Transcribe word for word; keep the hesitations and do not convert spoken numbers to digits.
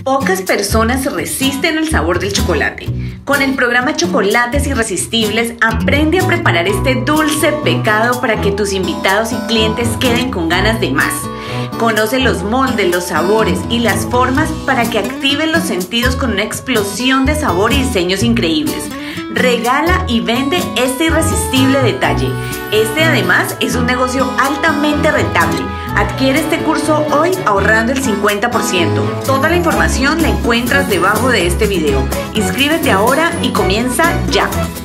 Pocas personas resisten el sabor del chocolate. Con el programa Chocolates Irresistibles, aprende a preparar este dulce pecado para que tus invitados y clientes queden con ganas de más. Conoce los moldes, los sabores y las formas para que activen los sentidos con una explosión de sabor y diseños increíbles. Regala y vende este irresistible detalle. Este además es un negocio altamente rentable. Adquiere este curso hoy ahorrando el cincuenta por ciento. Toda la información la encuentras debajo de este video. Inscríbete ahora y comienza ya.